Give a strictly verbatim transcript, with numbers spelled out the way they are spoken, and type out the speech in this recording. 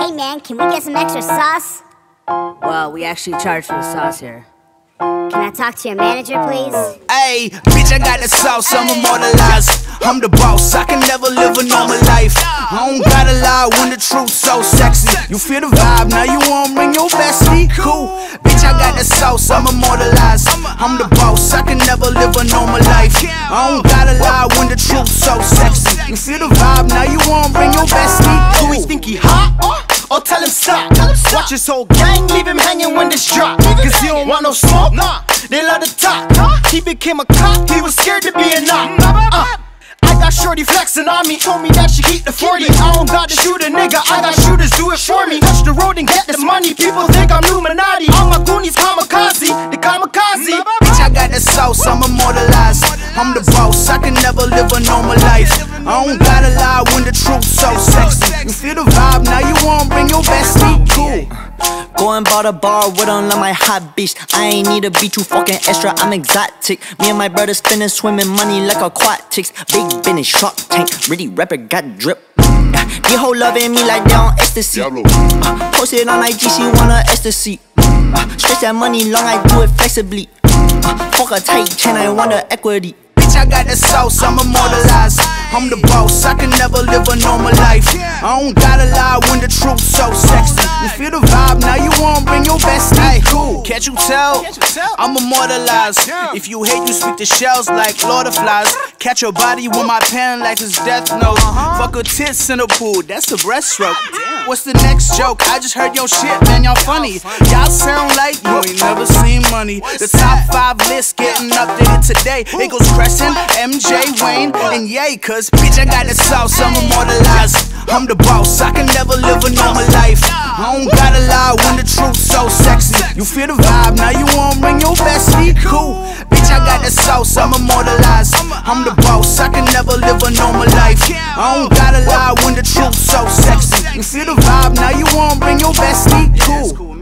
Hey man, can we get some extra sauce? Well, we actually charge for the sauce here. Can I talk to your manager, please? Hey, bitch, I got the sauce, I'm immortalized. I'm the boss, I can never live a normal life. I don't gotta lie when the truth's so sexy. You feel the vibe, now you wanna bring your bestie? Cool, bitch, I got the sauce, I'm immortalized. I'm the boss, I can never live a normal life. I don't gotta lie when the truth's so sexy. You feel the vibe, now you wanna bring your bestie? Cool, he think he hot? Or tell him stop. Watch his whole gang, leave him hanging when this drop. Cause he don't want no smoke, nah, they love the top. He became a cop, he was scared to be a knock. uh, I got shorty flexing on me, told me that she keep the forty. I don't gotta shoot a nigga, I got shooters do it for me. Touch the road and get this money, people think I'm Illuminati. All my goonies kamikaze, the kamikaze. Bitch, I got the sauce, I'm immortalized. I'm the boss, I can never live a normal life. I don't gotta lie when the truth's so sexy. You feel the vibe, now you wanna bring your bestie? Cool. Go and bought a bar with on like my hot bitch. I ain't need to be too fucking extra, I'm exotic. Me and my brother spending swimming money like aquatics. Big business, shark tank, really rapper got drip. uh, These hoes loving me like they on ecstasy. uh, Posted on I G, she wanna ecstasy. uh, Stretch that money long, I do it flexibly. uh, Fuck a tight chain, I want the equity. Bitch, I got the sauce, I'm immortalized. I'm the boss, I can never live a normal life. I don't gotta lie when the truth's so sexy. You feel the vibe, now you wanna bring your bestie? Hey, cool, can't you tell? I'm immortalized. If you hate, you speak to shells like Lord of Flies. Catch your body with my pen like it's death note. Fuck her tits in the pool, that's the breaststroke. What's the next joke? I just heard your shit, man, y'all funny. Y'all sound like you ain't never seen money. The top five list getting updated today. It goes Kresnt, M J, Wayne, and yay, cause bitch, I got the sauce, I'm immortalized. I'm the boss, I can never live a normal life. I don't gotta lie when the truth's so sexy. You feel the vibe, now you wanna bring your bestie? Cool, bitch, I got the sauce, I'm immortalized. I'm the boss, I can never live a normal life. I don't gotta lie when the truth's so sexy. You feel the vibe, now you wanna bring your bestie? Cool.